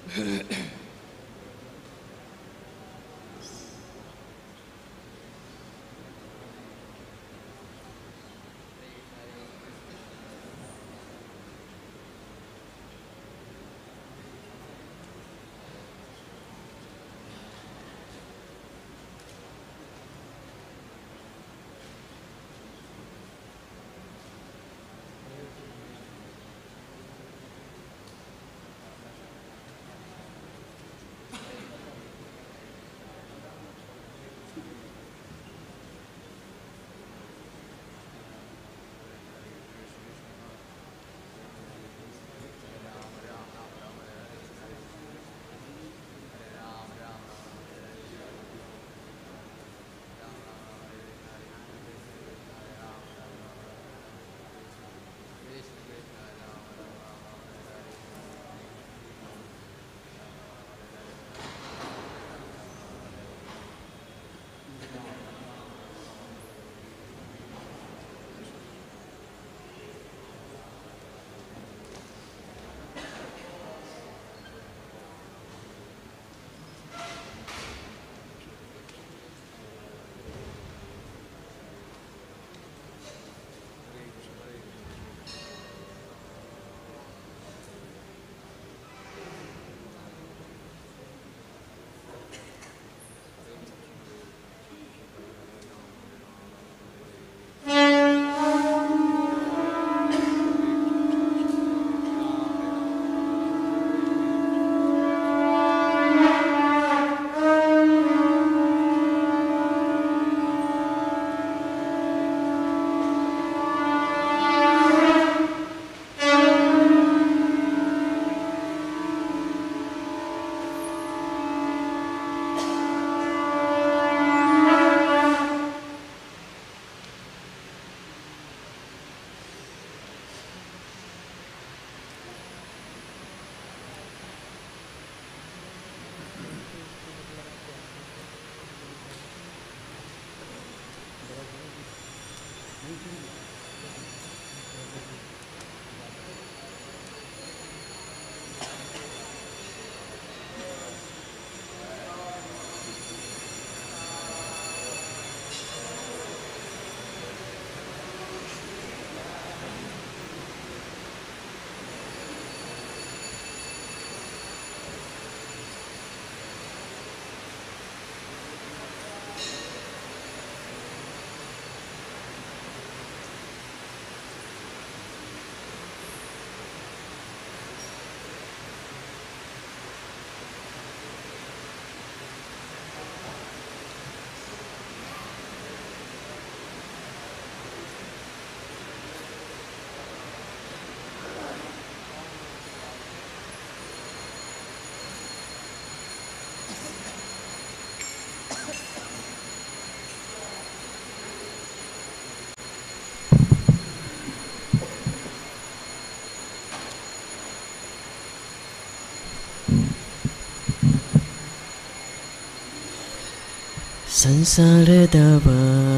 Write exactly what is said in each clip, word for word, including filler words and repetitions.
ಸಂಸಾರದವ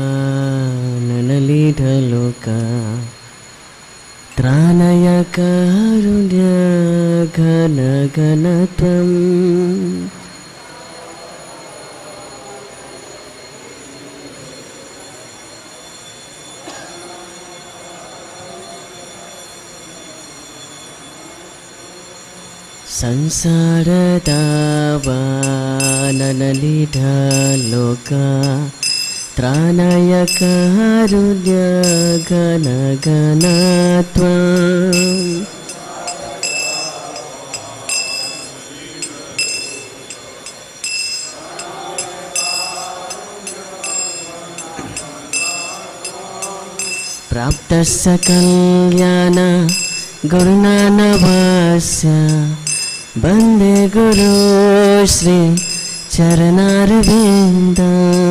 ನನಲಿಡಲೋಕ ತ್ರಾಣಯ ಕಾರುಣ್ಯ ಘನ ಘನತ್ವಂ ಸಂಸಾರದವ ನನಲಿಡಲೋಕ ತ್ರಾಣಯ ಕಾರುಣ್ಯ ಘನ ಘನತ್ವಂ ಪ್ರಾಪ್ತಸ್ಯ ಕಲ್ಯಾಣ ಗುರುನಾನವಸ್ಯ ಬಂದೇ ಗುರು ಶ್ರೀ ಚರಣಾರವಿಂದ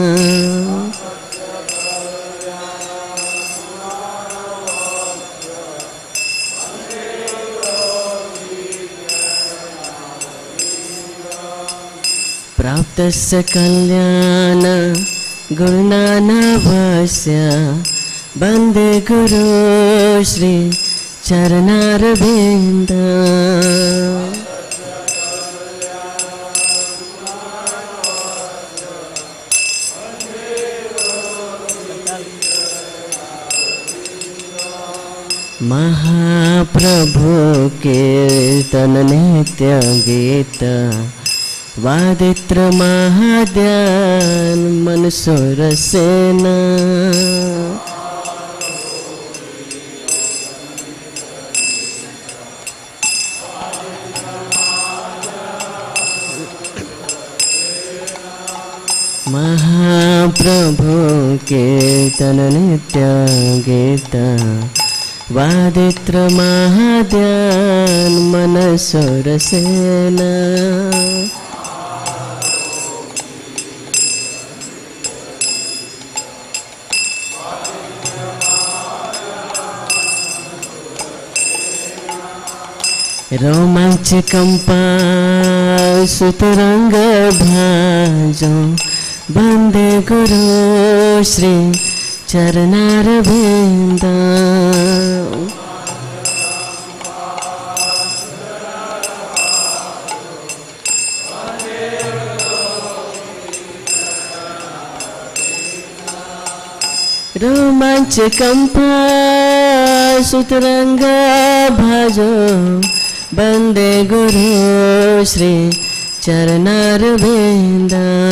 ಪ್ರಾಪ್ತಸ್ಯ ಕಲ್ಯಾಣ ಗುರುನಾನವಸ್ಯ ಬಂದೇ ಗುರು ಶ್ರೀ ಚರಣಾರವಿಂದ महाप्रभु कीर्तन नित्य गीत वादित्र महाध्यान मन सुर सेना महाप्रभु कीर्तन नित्य गीत वादित्र महाध्यान मन सुर सेना रोमांच कंपा सुतरंग भाजो बंदे गुरु श्री चरणारविंद रोमांच कंपा सुतरंग भाजो बंदे गुरु श्री चरणारविंद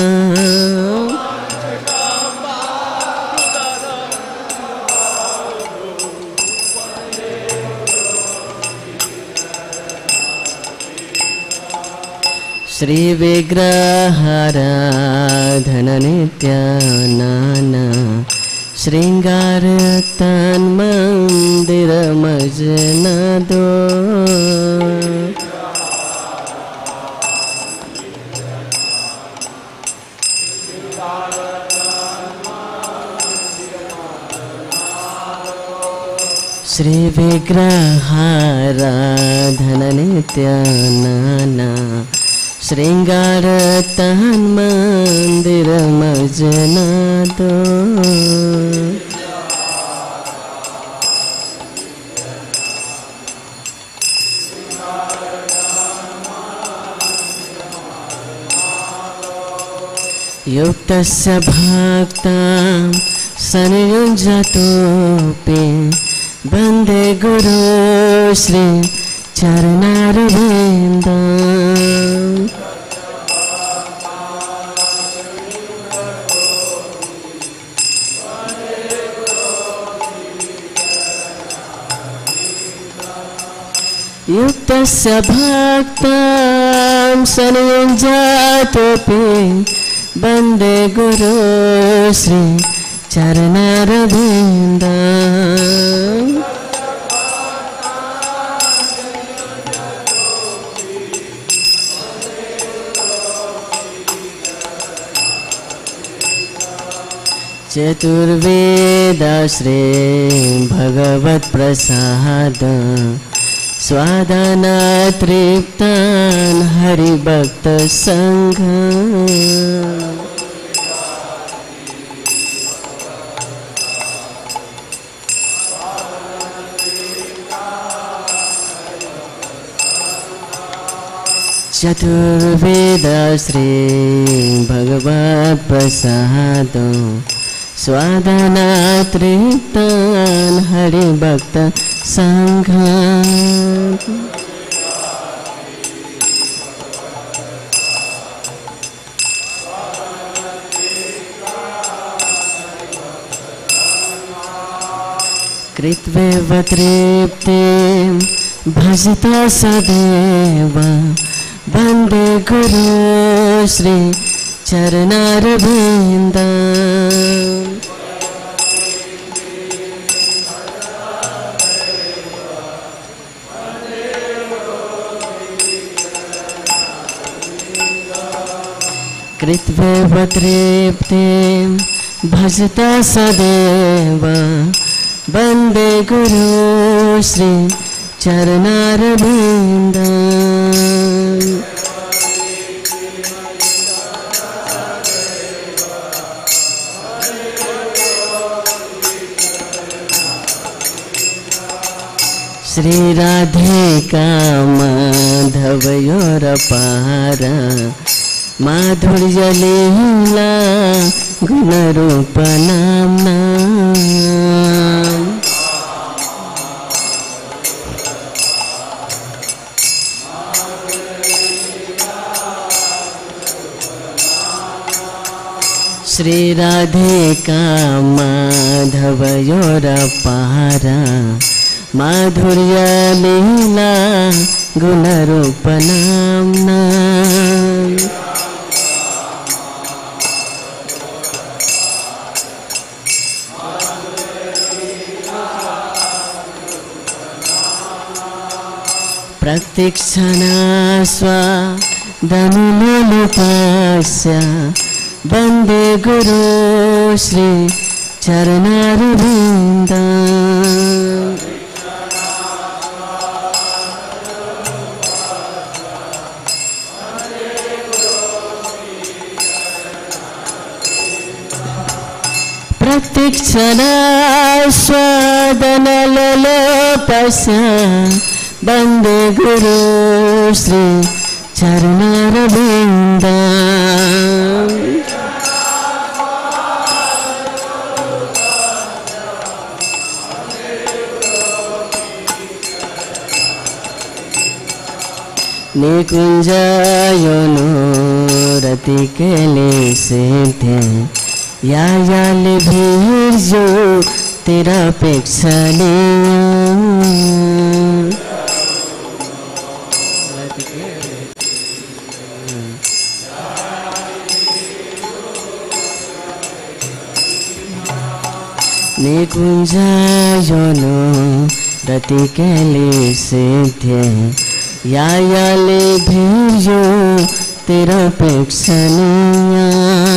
श्री विग्रहाराधन नित्यानन श्रृंगार तन मंदिर मजन दो श्री विग्रहाराधन नित्यानन श्रृंगार तन मंदिर मजन दो युक्तस्य भक्तां संयुञ्जतोऽपि वन्दे गुरु श्री चरणारविन्दम् युक्तस्य भक्तां संयुञ्जतोऽपि वन्दे गुरु श्री चरणारविन्दम् चतुर्वेद श्री भगवत प्रसाद स्वादना तृप्तान हरिभक्त संघ चतुर्वेद श्री भगवत प्रसाद स्वादना तृप्तान हरिभक्त संघ कृत्वेव तृप्तिं भजता सदैव वन्दे गुरु श्री चरणारविन्दम् कृत्वेव तृप्तिं भजता सदैव वन्दे गुरु श्री चरणारविन्दम् श्री राधिका माधवयोरपार माधुर्य लीला गुणरूप नाम्ना श्री राधिका माधवयोर पारा माधुर्य लीला गुणरूप नाम्ना प्रतीक्षणा स्वादनुलोलुपस्य वन्दे गुरु श्री चरणारविन्द प्रतीक्षणा स्वादनुलोलुपस्य वन्दे गुरु श्री चरणारविन्द निकुञ्जयोनो रतिकेले सेथे या याले भीर्जो तेरा पेक्षले निकुञ्जयोनो रतिकेले सेथे या याले भीर्जो तेरा पेक्षणीया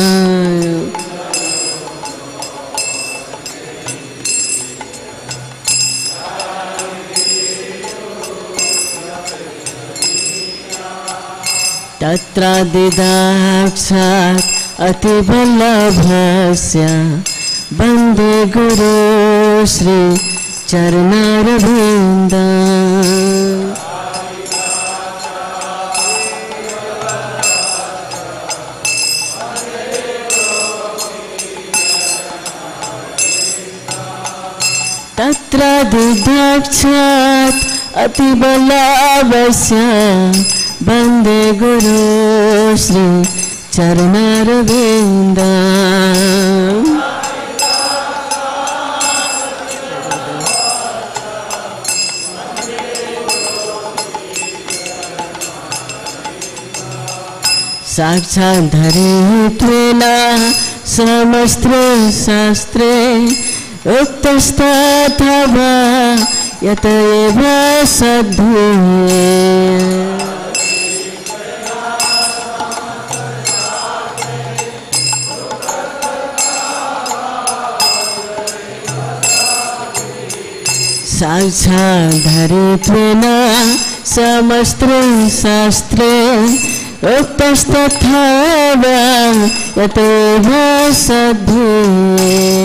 तत्रादिदाक्षात् अतिवल्लभस्य वन्दे गुरु श्री चरणारविन्द तत्रादिदाक्षात् अतिवल्लभस्य वन्दे गुरु श्री चरणारविन्द साक्षात् धरित्वेन समस्त्रे शास्त्रे उक्तस्तथवा यत एव सद्भूये साक्षात् धरित्वेन समस्त्रे शास्त्रे उक्तस्तथवा यत एव सद्भूये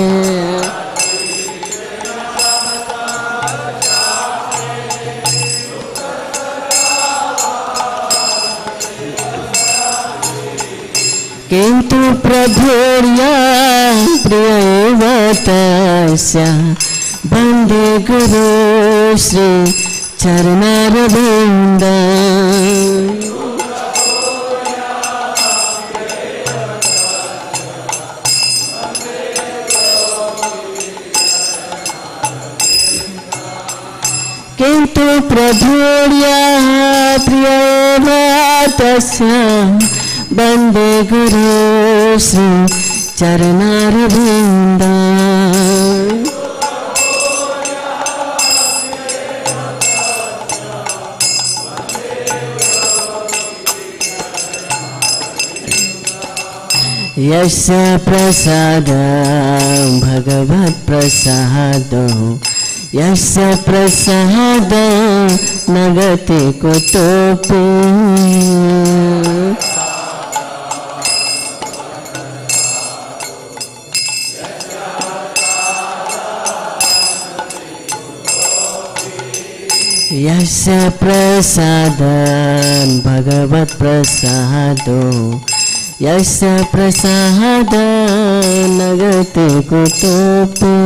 किन्तु प्रभुर्या प्रिय एव तस्य वन्दे गुरु श्री चरणारविन्द किन्तु प्रभुर्या प्रिय एव तस्य वन्दे गुरु श्री चरणारविन्द यस्य प्रसाद भगवत् प्रसादो यस्य प्रसाद न गति कुतोऽपि यस्य प्रसाद भगवत् प्रसादो यस्य प्रसाद न गति कुतोऽपि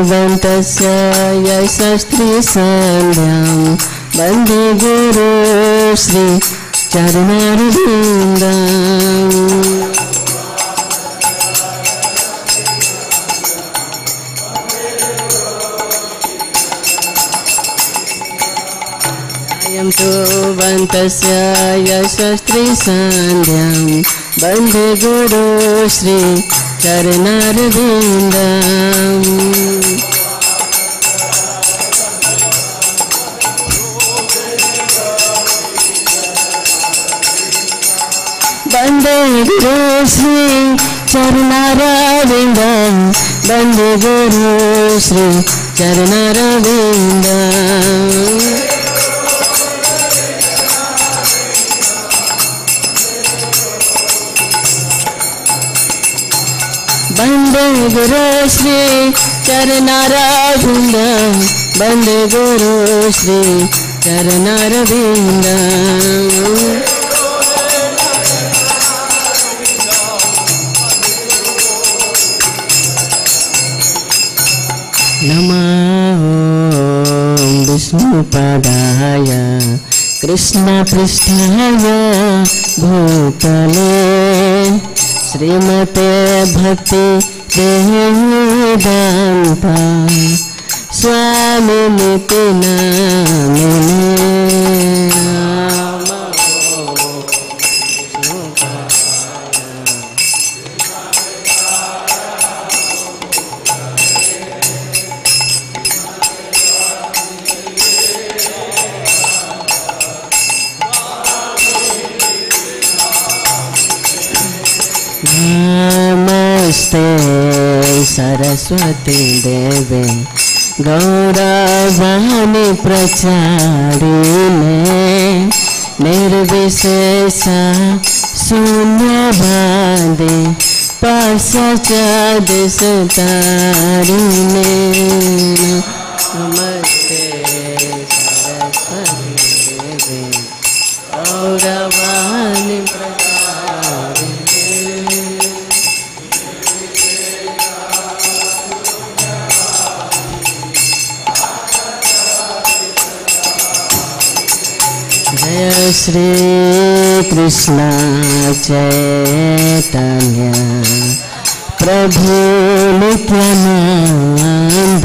भक्तिवन्तस्य यशस्त्री सन्ध्यां वन्दे गुरु श्री चरणारविन्दम्। तो वन्तस्य यशस्त्री सन्ध्यां वन्दे गुरु श्री चरणारविन्दम्। वन्दे गुरु श्री चरणारविन्दम् वन्दे गुरु श्री चरणारविन्दम्। वन्दे गुरु श्री चरणारविन्दं वन्दे गुरु श्री चरणारविन्दम्। नमः विष्णुपदाय कृष्णपृष्ठाय भूतले श्रीमते भक्ति वेदांत स्वामिनिति नामिने। नमस्ते सरस्वती देवे गौरवाणी प्रचारिणे निर्विशेष शून्यवादी पार्श्वचादिशतारिणे। नमस्ते सरस्वती देवे गौरवाणी जय श्री कृष्ण चैतन्य प्रभु नित्यानंद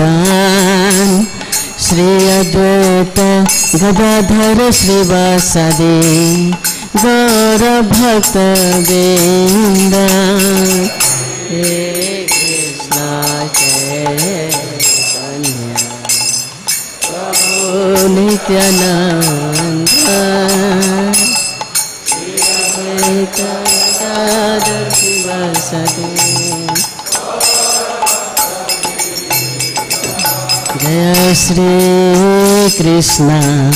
श्री अद्वैत गदाधर श्रीवासदि गौर भक्त वृंद। हे कृष्ण चैतन्य प्रभु नित्यानंद जय श्री कृष्ण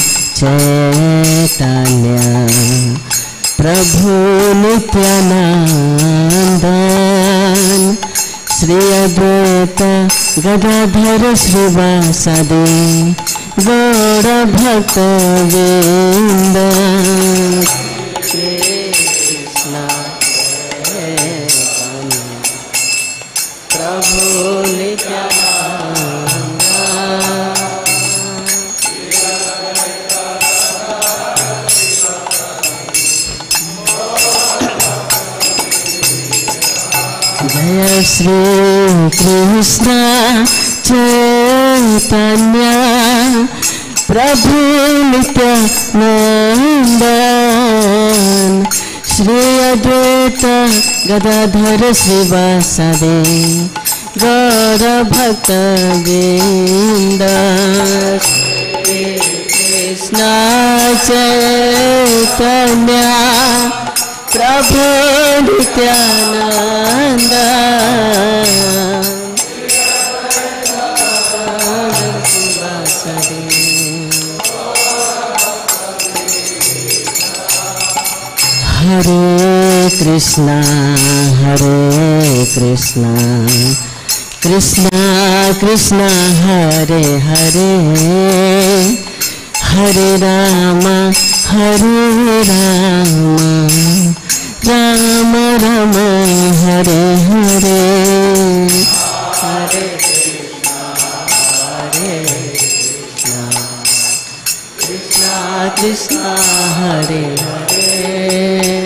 चैतन्य प्रभु नित्यानंद श्री अद्वैत गदाधर श्रीवासदि गौर भक्त वृंद। कृष्ण प्रभु नित्यानंद जय श्री कृष्ण चैतन्य प्रभु नित्यानंद श्री अद्वैत गदाधर श्रीवासदि गौर भक्त वृंद। कृष्ण चैतन्य प्रभु नित्यानंद हरे कृष्णा हरे कृष्णा कृष्णा कृष्णा हरे हरे हरे राम हरे राम राम राम हरे हरे हरे कृष्णा कृष्णा हरे हरे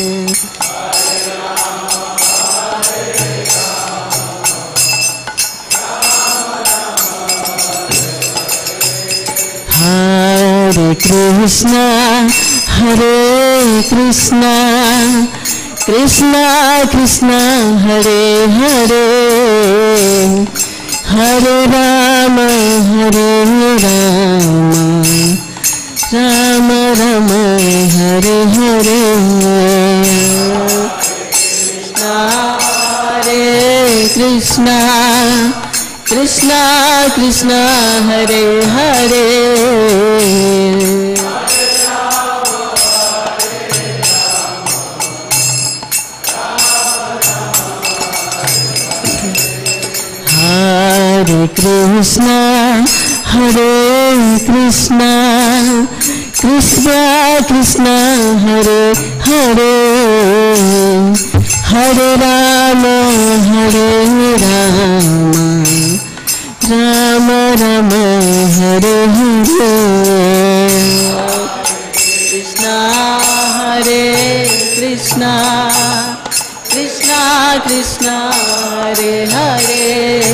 हरे कृष्णा हरे कृष्णा कृष्णा कृष्णा हरे हरे हरे राम हरे राम राम राम हरे हरे हरे कृष्णा कृष्णा कृष्णा हरे हरे हरे कृष्णा हरे कृष्णा कृष्णा कृष्णा हरे हरे हरे राम हरे राम राम राम हरे हरे कृष्णा हरे कृष्णा कृष्णा कृष्णा हरे हरे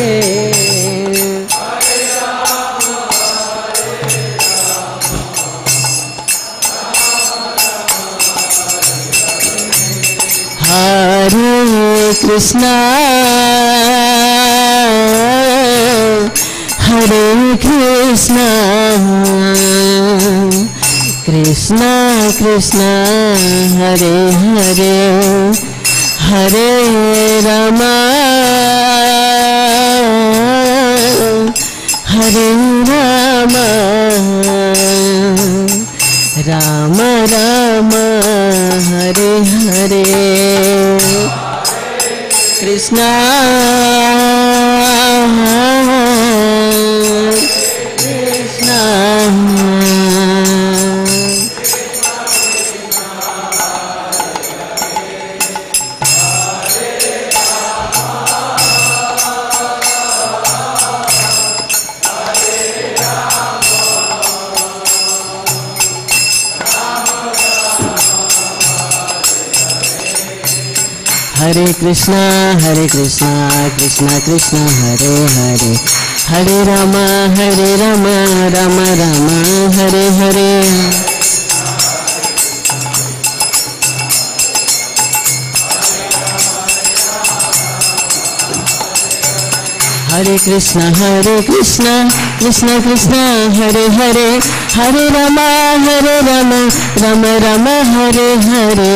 हरे कृष्णा हरे कृष्णा कृष्णा कृष्णा हरे हरे हरे राम हरे राम राम राम हरे हरे कृष्णा कृष्णा हरे कृष्णा हरे कृष्णा कृष्णा कृष्णा हरे हरे हरे राम हरे राम राम राम हरे हरे हरे कृष्णा हरे कृष्णा कृष्णा कृष्णा हरे हरे हरे राम हरे राम राम राम हरे हरे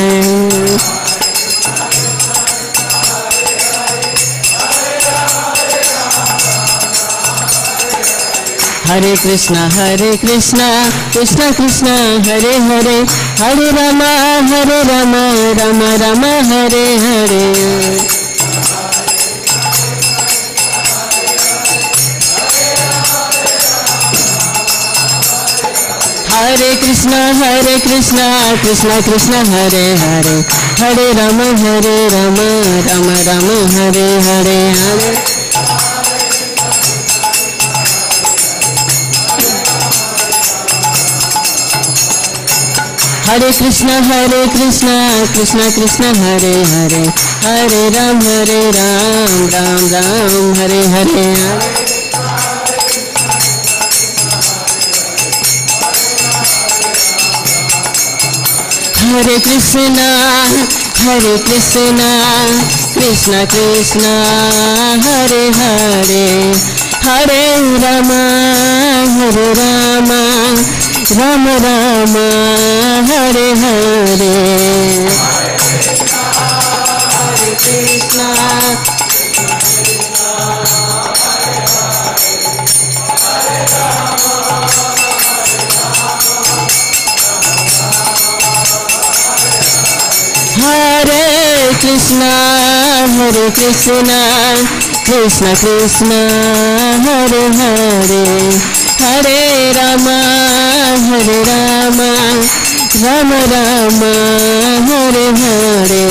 हरे कृष्णा हरे कृष्णा कृष्णा कृष्णा हरे हरे हरे राम हरे राम राम राम हरे हरे हरे कृष्णा हरे कृष्णा कृष्णा कृष्णा हरे हरे हरे राम हरे राम राम राम हरे हरे हरे हरे कृष्णा हरे कृष्णा कृष्णा कृष्णा हरे हरे हरे राम हरे राम राम राम हरे हरे हरे कृष्णा हरे कृष्णा कृष्णा कृष्णा हरे हरे हरे राम हरे राम राम राम हरे हरे हरे कृष्णा हरे कृष्णा हरे कृष्णा कृष्णा कृष्णा हरे हरे हरे राम हरे Ram Ram Ram Hare Hare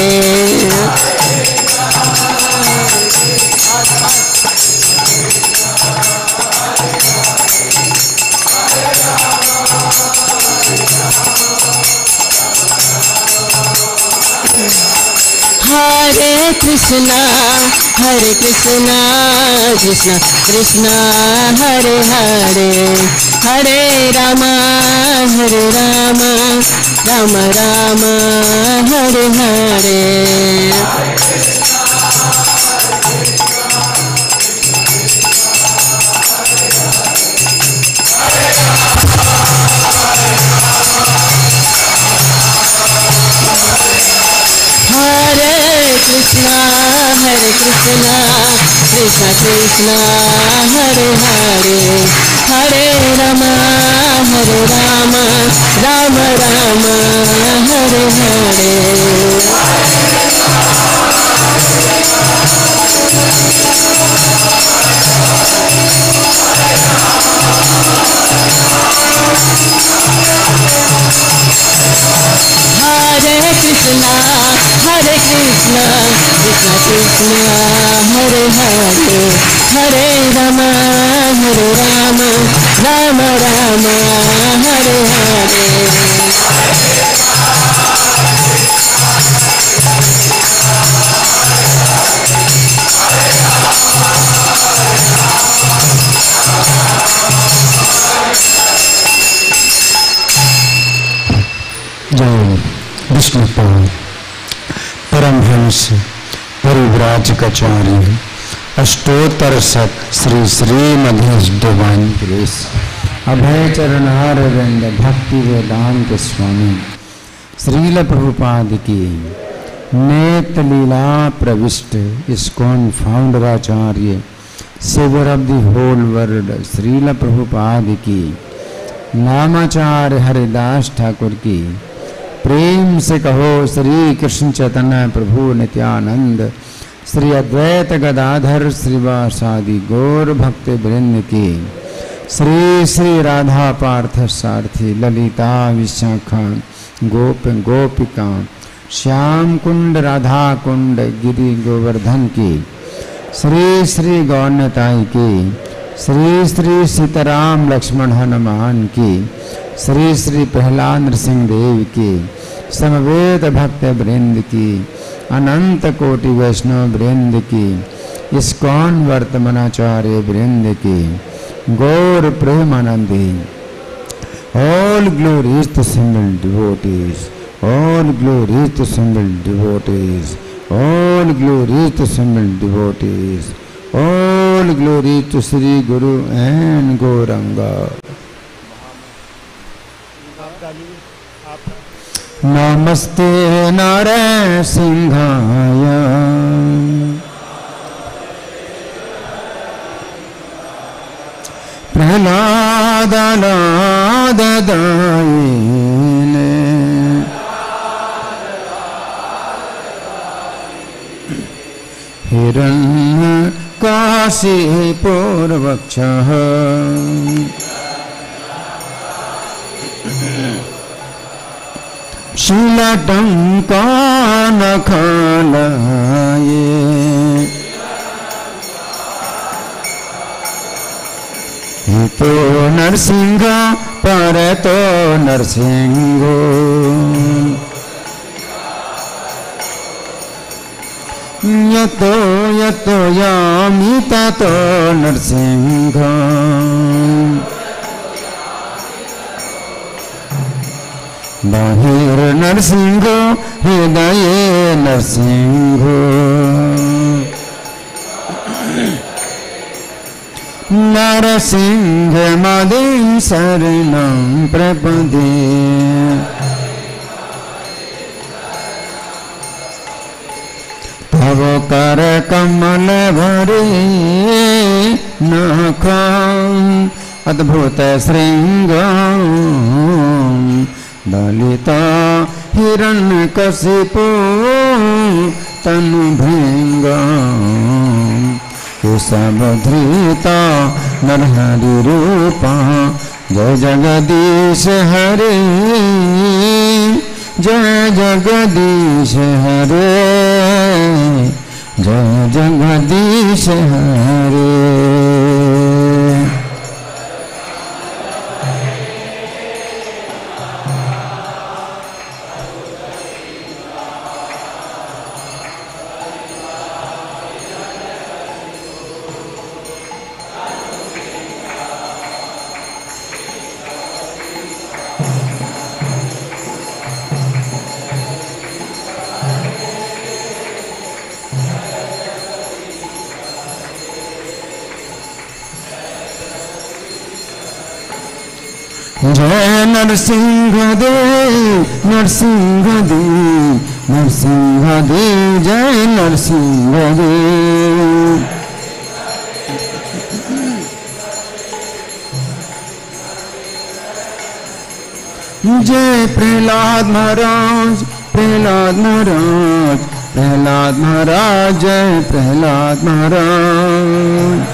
Hare Krishna, Hare Krishna, Krishna Krishna, Hare Hare, Hare Rama, Hare Rama, Rama Rama, Hare Hare. Hare Krishna, Hare Krishna, Krishna Krishna, Hare Hare, Hare Rama, Hare Rama, Rama Rama, Hare Hare. Hare Krishna, Hare Krishna, Krishna Krishna, Hare Hare, Hare Rama, Hare Rama, Rama Rama, Hare Hare. जय विष्णुपाद परमहंस परिव्राजकाचार्य अष्टोत्तर शत Shri Srimad divine grace Abhay Charanaravinda Bhakti Vedanta Swami Srila Prabhupada की नेत लीला प्रविष्ट ISKCON फाउंडराचार्य saviour of the whole world Srila Prabhupada की नामाचार्य हरिदास ठाकुर की प्रेम से कहो श्री कृष्ण चैतन्य प्रभु नित्यानंद श्री अद्वैत गदाधर श्रीवासादि गौर भक्त वृंद की श्री श्री राधा पार्थ सारथी ललिता विशाखा गोप गोपिका श्याम कुंड राधा कुंड गिरि गोवर्धन की श्री श्री गौरताई की श्री श्री सीताराम लक्ष्मण हनुमान की श्री श्री प्रहलाद नृसिंह देव की समवेत भक्त वृंद की अनंत कोटि वैष्णव वृंद की इस्कॉन वर्तमानाचार्य वृंद की गौर प्रेमानंदी all glories to single devotees all glories to single devotees all glories to single devotees all glory to Shri guru and Gauranga. नमस्ते नारायण सिंहाय प्रहलाद दायिने हिरण्य काशी पूर्वक्षः शीलटङ्कानखलये हितो नरसिंह परतो नरसिंहो यतो यतो यामि ततो नरसिंह बाहिर नरसिंह हृदय नरसिंह नरसिंह मदिं शरणं प्रपदे तव कर कमल भरे नखं अद्भुत श्रृंगं ललिता हिरण्यकशिपु तनुभृङ्गं केशवधृता नरहरि रूपा जय जगदीश हरे जय जगदीश हरे जय जगदीश हरे। जय नरसिंह देव नरसिंह देव नरसिंह देव जय नरसिंह देव। जय प्रहलाद महाराज प्रहलाद महाराज प्रहलाद महाराज जय प्रहलाद महाराज।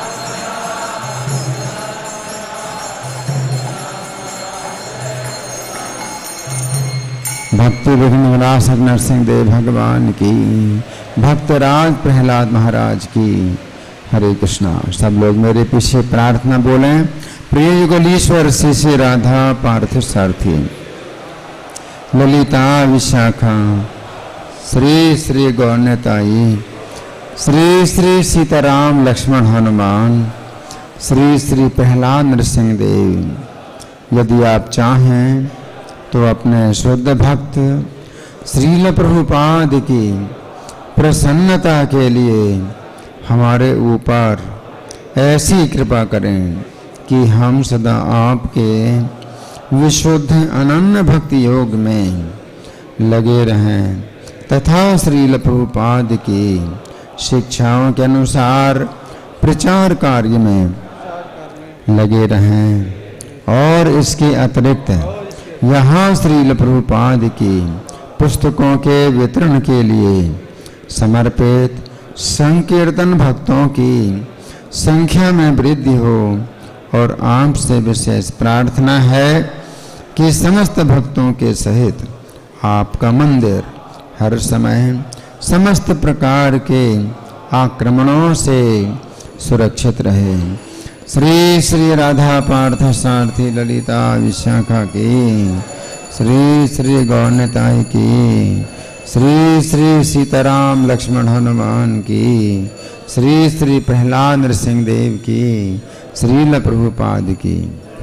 भक्ति विघ्न विनाशक नरसिंह देव भगवान की, भक्तराज प्रहलाद महाराज की। हरे कृष्णा। सब लोग मेरे पीछे प्रार्थना बोलें। प्रिय युगलीश्वर श्री श्री राधा पार्थ सारथी ललिता विशाखा श्री श्री गौरताई श्री श्री सीताराम लक्ष्मण हनुमान श्री श्री प्रहलाद नरसिंह देव। यदि आप चाहें तो अपने शुद्ध भक्त श्रील प्रभुपाद की प्रसन्नता के लिए हमारे ऊपर ऐसी कृपा करें कि हम सदा आपके विशुद्ध अनन्य भक्ति योग में लगे रहें तथा श्रील प्रभुपाद की शिक्षाओं के अनुसार प्रचार कार्य में लगे रहें। और इसके अतिरिक्त यहाँ श्रील प्रभुपाद की पुस्तकों के वितरण के लिए समर्पित संकीर्तन भक्तों की संख्या में वृद्धि हो। और आपसे विशेष प्रार्थना है कि समस्त भक्तों के सहित आपका मंदिर हर समय समस्त प्रकार के आक्रमणों से सुरक्षित रहे। श्री श्री राधा पार्थ सारथी ललिता विशाखा की, श्री श्री गौरताई की, श्री श्री सीताराम लक्ष्मण हनुमान की, श्री श्री प्रहलाद नरसिंह देव की, श्रील प्रभुपाद की।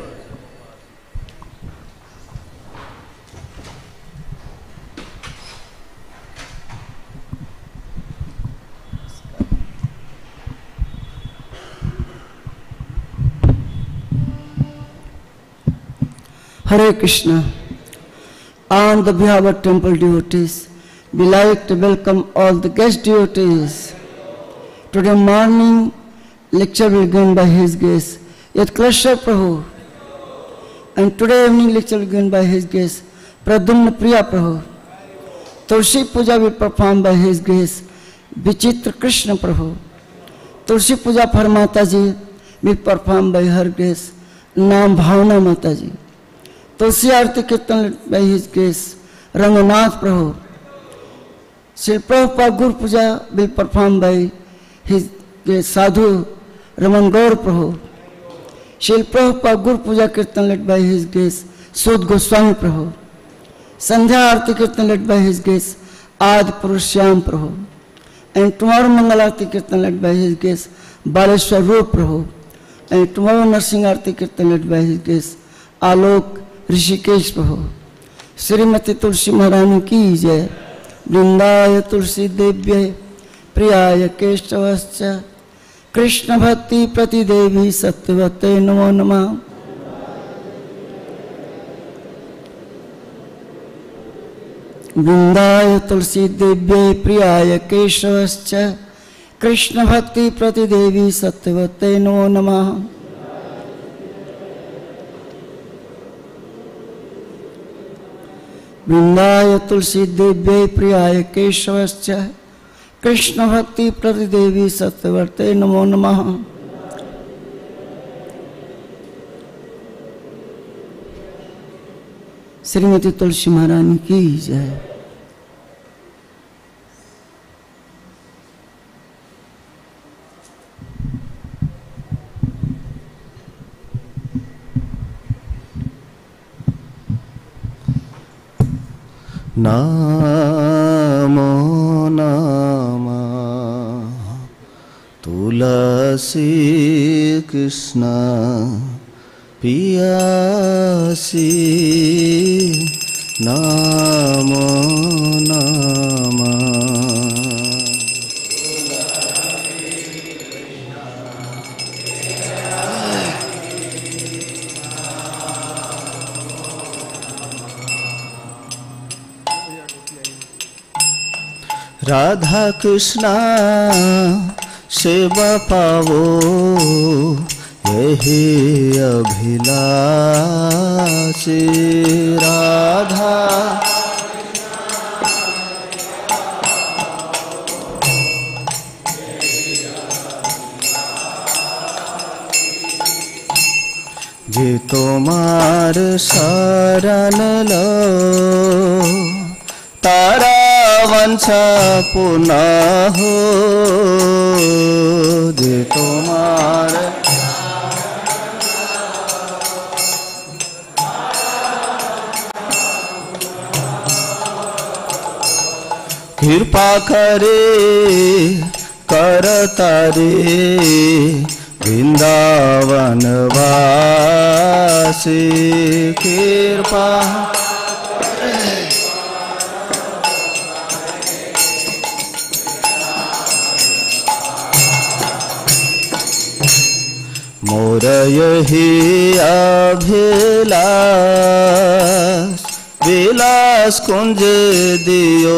Hare Krishna. On the behalf of temple devotees, we like to welcome all the guest devotees. Today morning, lecture will be given by His Grace Yatkrishna Prabhu, and today evening lecture will be given by His Grace Pradyumna Priya Prabhu. Tulsi Puja will be performed by His Grace Vichitra Krishna Prabhu. Tulsi Puja for Mataji will be performed by Her Grace Naam Bhavana Mataji. Tulsi Aarti Kirtan by His Grace Ranganath Prabhu. Sri Prabhupada Guru Puja will be performed by His Grace Sadhu Raman Gaur Prabhu. Sri Prabhupada Guru Puja Kirtan led by His Grace Sud Goswami Prabhu. Sandhya Aarti Kirtan led by His Grace Adi Purushyam Prabhu. And tomorrow Mangal Aarti Kirtan led by His Grace Baleshwar Rup Prabhu. And tomorrow Narsingh Aarti Kirtan led by His Grace Alok Rishikesh प्रभु। श्रीमती तुलसी महारानी की जय। वृंदाय तुलसी देव्य प्रियाय केशवश्च कृष्ण भक्ति प्रति देवी सत्यवते नमो नमः। वृंदाय तुलसी देव्य प्रियाय केशवश्च कृष्ण भक्ति प्रति देवी सत्यवते नमो नमः। वृंदाय तुलसी देव्यै प्रियाय केशवश्च कृष्ण भक्ति प्रति देवी सत्यवर्ते नमो नमः। श्रीमती तुलसी महारानी की जय। नामो नमः तुलसी कृष्ण पियासी नामो नमः। राधा कृष्णा सेवा पावो यही अभिलाषी। राधा जे तुम्हार शरण लो तारा वंशा पुनः हो। जे तुम्हार कृपा करे कर तारे वृंदावन वासी। कृपा मोर यही अभिलाष विलास कुंज दियो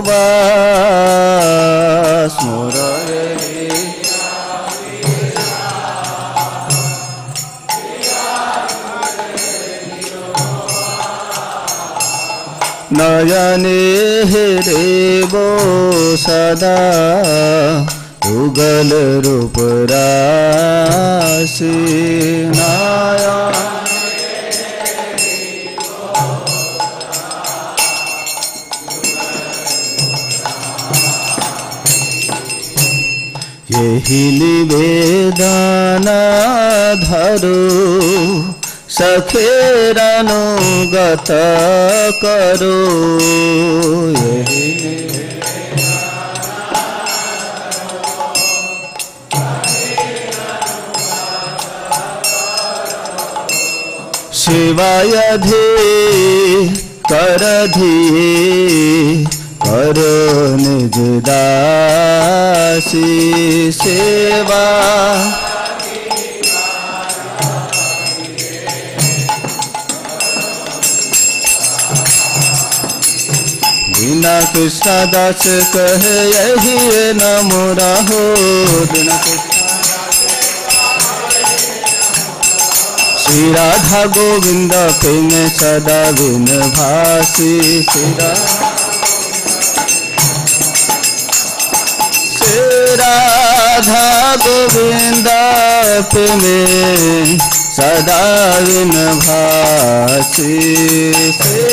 वास। मोर यही नयने हेरेबो सदा युगल रूप राशि। नयन यही निवेदन धरो सखेरनुगत करो। यही शिवाय धे कर धिये करो निज दासी। सेवा बिना कृष्ण दास कहे यही न मोरा हो। बिना श्री राधा गोविंद प्रेम सदा विन भासी। श्री राधा गोविंद प्रेम सदा विन भासी। श्री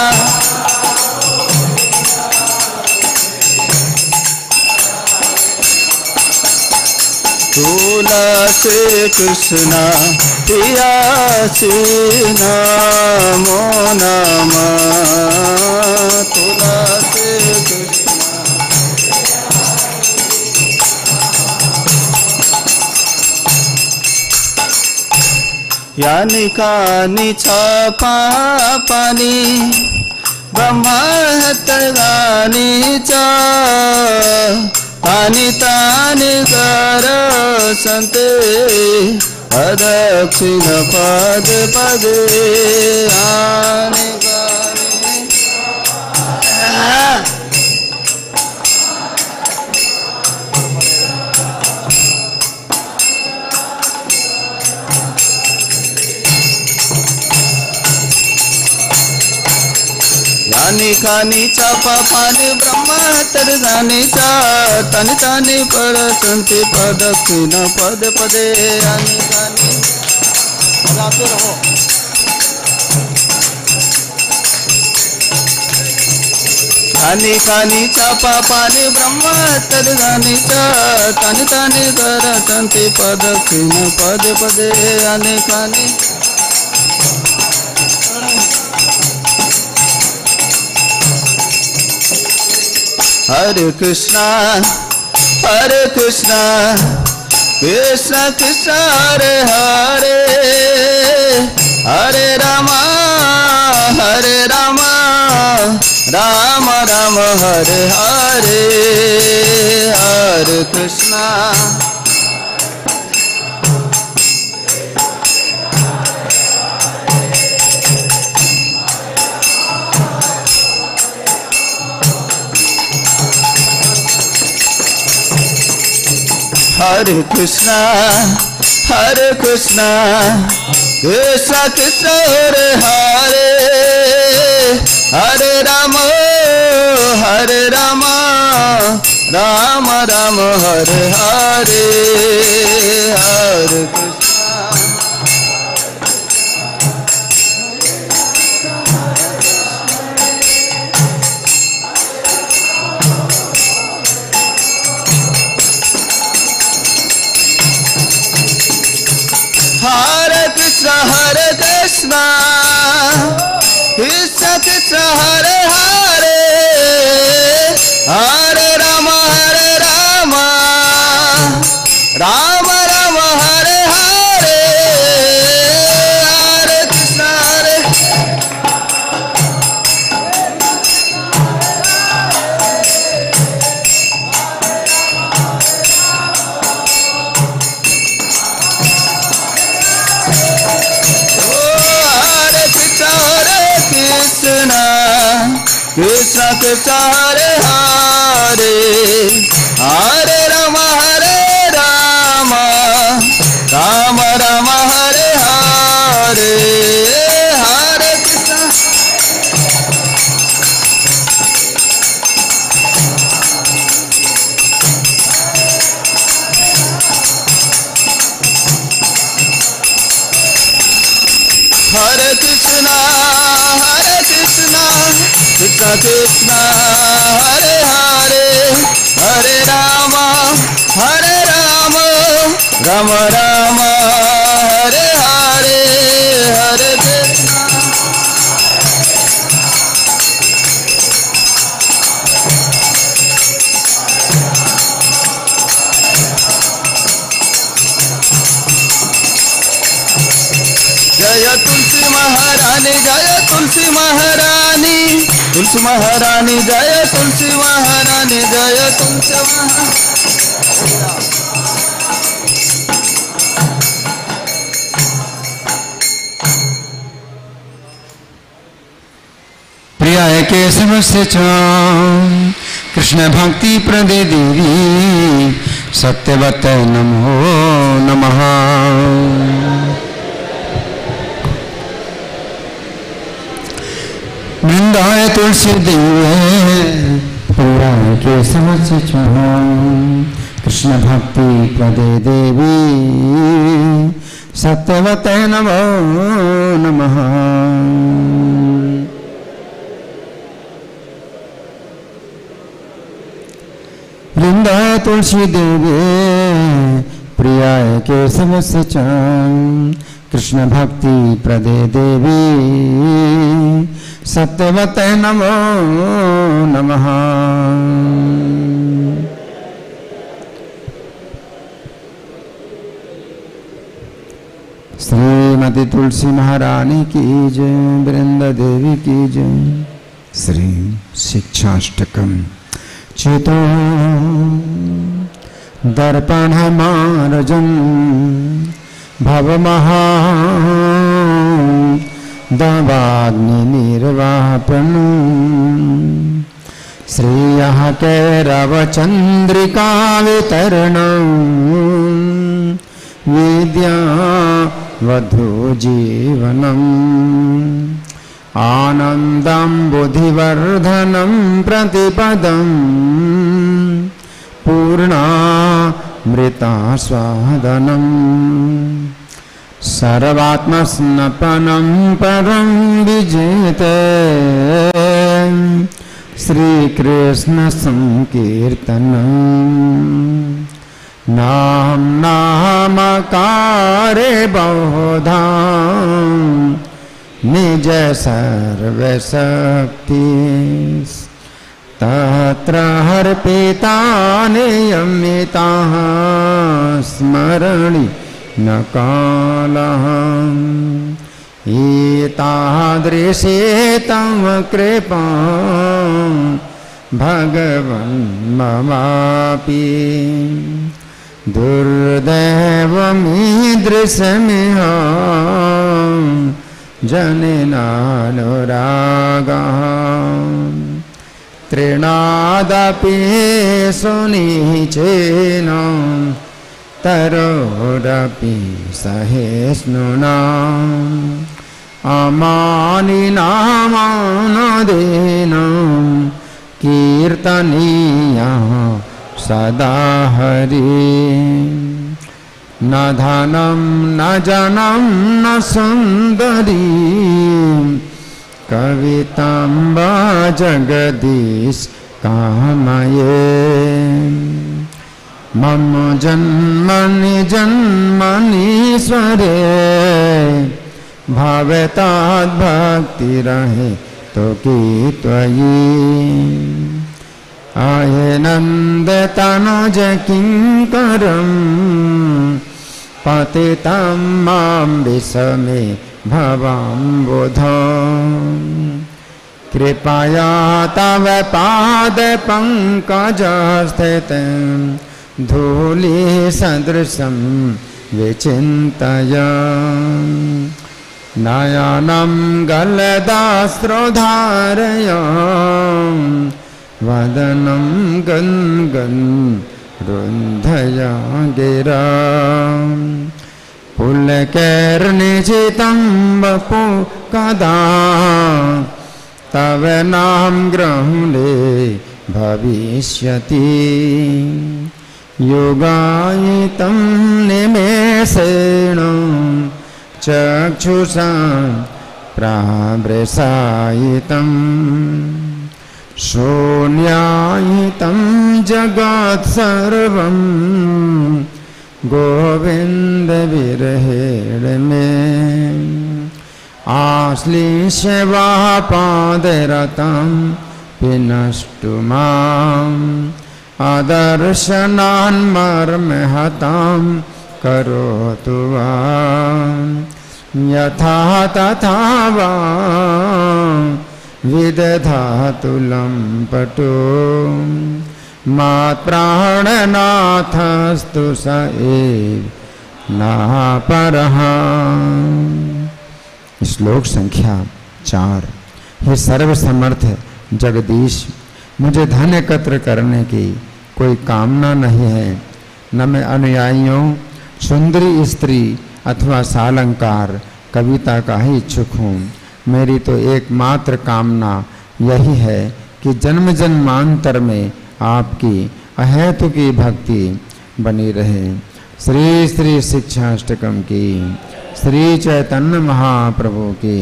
तुलसी कृष्णा प्रियासी नमो नमः। तुलसी कृष्णा यानी कानी छपा पानी ब्रह्महत्यानि च तानि तानि कर संते अदक्षिण पद पदे। आनि यानी कानी चापा पानी ब्रह्महत्यानि च तानि तानि पर संति प्रदक्षिण पद पदे। यानी कानी गाते रहो। यानी कानी चापा पानी ब्रह्महत्यानि च तानि तानि कर संति प्रदक्षिण पद पदे। यानी कानी हरे कृष्णा हरे कृष्णा कृष्णा कृष्णा हरे हरे हरे रामा हरे रामा राम राम हरे हरे। हरे Krishna Hare Krishna, Hare Krishna, Krishna Krishna Hare Hare, Hare Rama, Hare Rama, Rama Rama Hare Hare, Hare Krishna. Hare Krishna, Hare Krishna, Krishna Krishna Hare Hare, Hare Rama, Hare Rama, Rama Rama Hare Hare, Hare Krishna, Hare Krishna Krishna Hare Hare, Hare Rama, Hare Rama, Rama Rama Hare Hare, Hare Krishna. Hare Krishna, Hare Krishna, Krishna Krishna Hare Hare, Hare Rama, Hare Rama, Rama Rama Hare Hare, Hare Krishna. Jaya Tulsi Maharani, Jaya Tulsi Maharani, Tulsi Maharani, Jaya Tulsi Maharani, Jaya Tulsi Maharani. प्रियाय केशवस्य च कृष्ण भक्ति प्रदे देवी सत्यवत नमो नमः। वृंदाय तुलसी देवे प्रियाय केशवस्य च कृष्ण भक्ति प्रदे देवी सत्यवत नमो नमः। वृंदाय तुलसी देवे प्रियाय केशवस्य च कृष्ण भक्ति प्रदे देवी सत्यवते नमो नमः। श्रीमती तुलसी महारानी की जय, वृंदा देवी की जय। श्री शिक्षाष्टकम चितो दर्पण मार्जन भवमहा दवाग्नि निर्वापन श्रेयः कैरव चंद्रिका वितरण विद्या वधू जीवनम आनंदं बुद्धिवर्धनं प्रतिपदं पूर्णामृतास्वादनं सर्वात्मस्नपनं परं विजेते श्रीकृष्ण संकीर्तनं नाम नामकारे बहुधा निज सर्वशक्ति तत्र अर्पिता नियमिता स्मरणी न कालः एतादृशे तव कृपा भगवन् ममापि दुर्दैवमीदृशमिह जनिनानुरागः तृणादपि सुनिचेन तरोरपि सहिष्णुना अमानिनामानदेनं कीर्तनीयः सदा हरि न धनं न जनं न सुन्दरी कवितां वा जगदीश कामये मम जन्मनि जन्मनीश्वरे भवताद् भक्तिरहि तो की त्वयि आये नन्दतनुज किङ्करं पतितं मां विस्मे भवाम्बुधम् कृपया तव पादपङ्कजस्थितं धूलिसदृशं विचिन्तय नयनं गलदास्रुधारय वदनं गन्गन् रुन्धया गिरा पुलकैर्निजितं वपु कदा तव नाम ग्रहणे भविष्यति योगायितं निमेषेण चक्षुषा प्रावृसायितं शून्यायितं जगत् सर्वं गोविन्द विरहेण मे आश्लिष्य वा पादरतं विनष्टु माम् अदर्शनान् मर्महतां करोतु वा यथा तथा वा विदधातु लम्पटो मात्प्राणनाथस्तु स एव नापरः। श्लोक संख्या चार। हे सर्वसमर्थ जगदीश, मुझे धन एकत्र करने की कोई कामना नहीं है, न मैं अनुयायियों, सुंदरी स्त्री अथवा सालंकार कविता का ही इच्छुक हूँ। मेरी तो एकमात्र कामना यही है कि जन्म जन्मांतर में आपकी अहेतु की भक्ति बनी रहे। श्री श्री शिक्षाष्टकम की, श्री चैतन्य महाप्रभु की।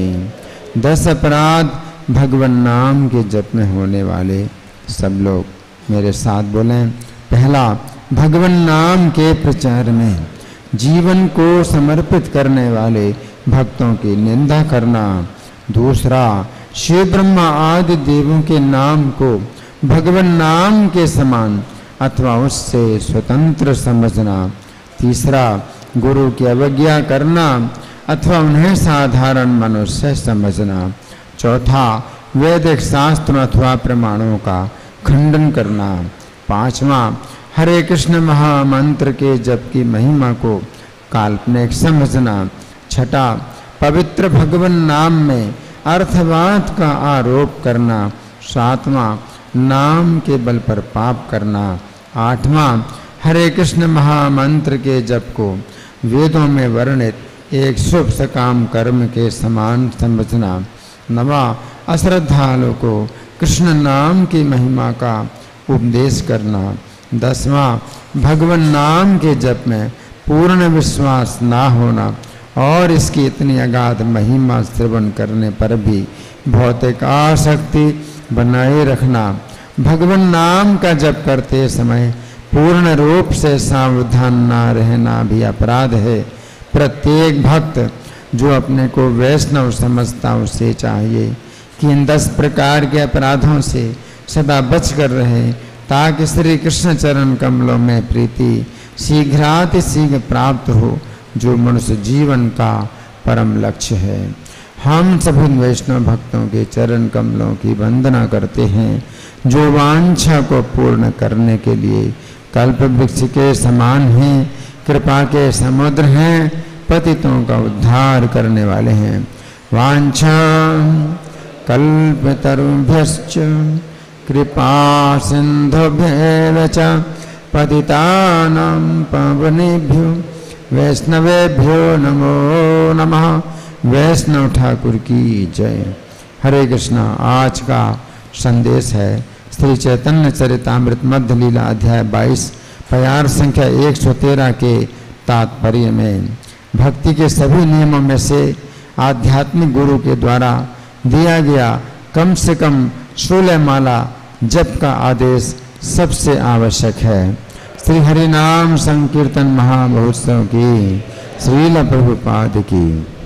दस अपराध भगवान नाम के जप में होने वाले सब लोग मेरे साथ बोलें। पहला, भगवान नाम के प्रचार में जीवन को समर्पित करने वाले भक्तों की निंदा करना। दूसरा, शिव ब्रह्मा आदि देवों के नाम को भगवान नाम के समान अथवा उससे स्वतंत्र समझना। तीसरा, गुरु की अवज्ञा करना अथवा उन्हें साधारण मनुष्य समझना। चौथा, वैदिक शास्त्रों अथवा प्रमाणों का खंडन करना। पांचवा, हरे कृष्ण महामंत्र के जप की महिमा को काल्पनिक समझना। छठा, पवित्र भगवान नाम में अर्थवाद का आरोप करना। सातवां, नाम के बल पर पाप करना। आठवां, हरे कृष्ण महामंत्र के जप को वेदों में वर्णित एक शुभ सकाम कर्म के समान समझना। नवा, अश्रद्धालु को कृष्ण नाम की महिमा का उपदेश करना। दसवां, भगवान नाम के जप में पूर्ण विश्वास ना होना और इसकी इतनी अगाध महिमा श्रवण करने पर भी भौतिक आसक्ति बनाए रखना। भगवान नाम का जप करते समय पूर्ण रूप से सावधान ना रहना भी अपराध है। प्रत्येक भक्त जो अपने को वैष्णव समझता उसे चाहिए कि इन दस प्रकार के अपराधों से सदा बच कर रहे, ताकि श्री कृष्ण चरण कमलों में प्रीति शीघ्राति शीघ्र प्राप्त हो, जो मनुष्य जीवन का परम लक्ष्य है। हम सभी वैष्णव भक्तों के चरण कमलों की वंदना करते हैं, जो वांछा को पूर्ण करने के लिए कल्प वृक्ष के समान हैं, कृपा के समुद्र हैं, पतितों का उद्धार करने वाले हैं। वांछा कल्पतरुभ्यश्च कृपा सिंधुभ्येव च पतितानां पावनेभ्यो वैष्णवेभ्यो नमो नमः। वैष्णव ठाकुर की जय। हरे कृष्णा। आज का संदेश है श्री चैतन्य चरितामृत मध्य लीला अध्याय बाईस प्यार संख्या एक सौ तेरह के तात्पर्य में भक्ति के सभी नियमों में से आध्यात्मिक गुरु के द्वारा दिया गया कम से कम सोलह माला जप का आदेश सबसे आवश्यक है। श्री हरि नाम संकीर्तन महामहोत्सव की श्रील प्रभुपाद की।